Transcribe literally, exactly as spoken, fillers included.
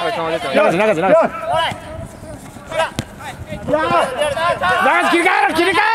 流す流す。流す切り替えろ切り替え。